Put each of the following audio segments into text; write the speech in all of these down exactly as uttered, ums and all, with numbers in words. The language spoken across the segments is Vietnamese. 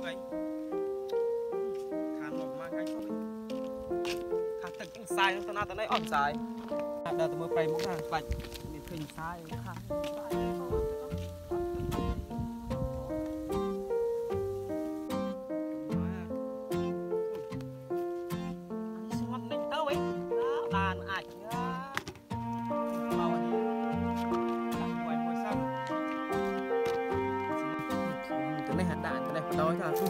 vậy khăn một mang cái thôi khăn tận cũng sai tao na tao này ổn sai đợt tao mới bay một hàng bạch mình khinh sai khăn đàn ảnh nhá mau đi làm quay môi xanh cái này hạt đạn cái này phải đói ra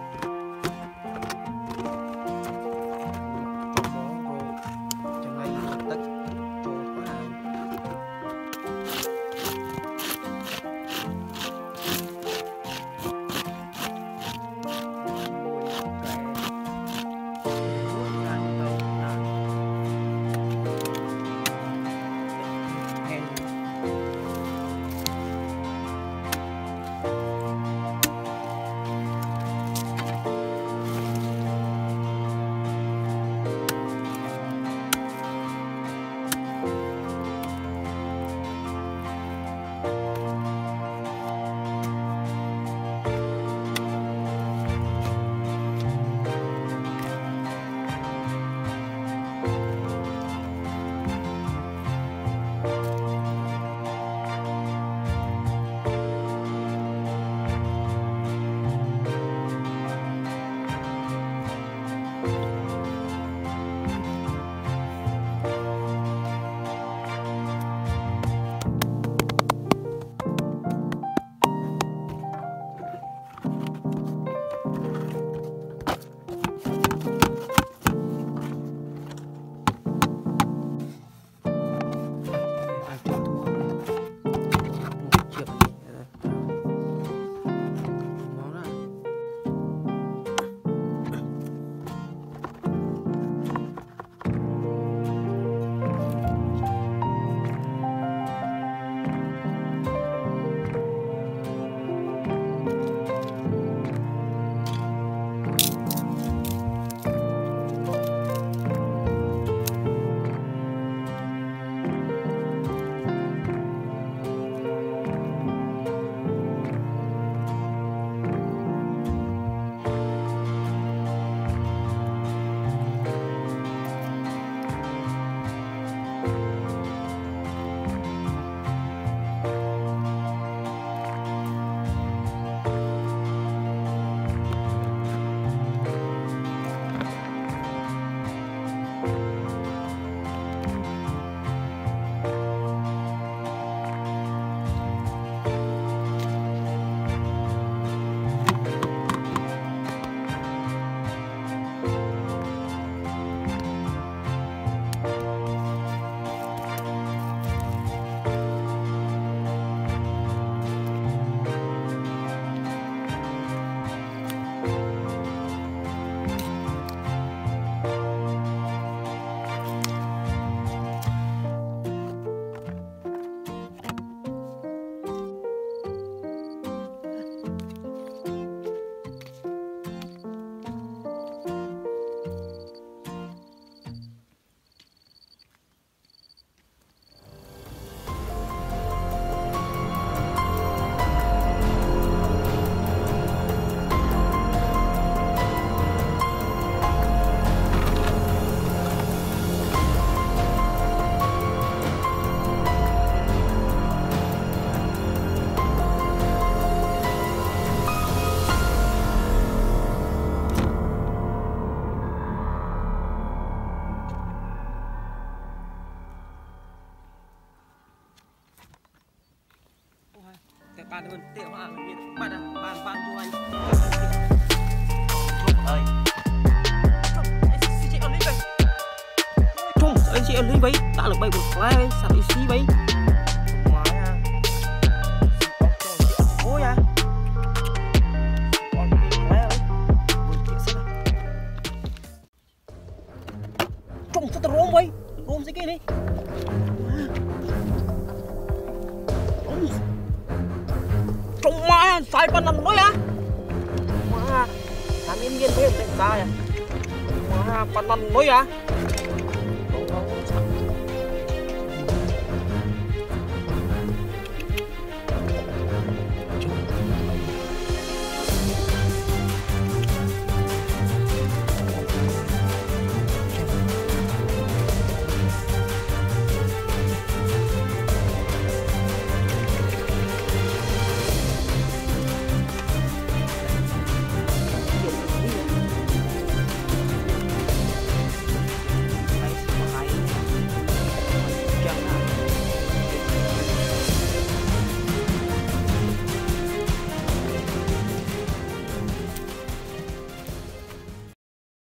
bàn hơn tiệm hàng như bạn à bàn bàn cho anh ơi chị ở đây chung anh chị ở đây vậy đã được bay một fly vậy sao đi xí vậy ngoài à ôi à còn cái fly ấy vừa kia xem chung sao tao rôm vậy rôm gì kia đi trong má sai pan nằm nói á má thằng em nhiên thế tại sao à má pan nằm nói á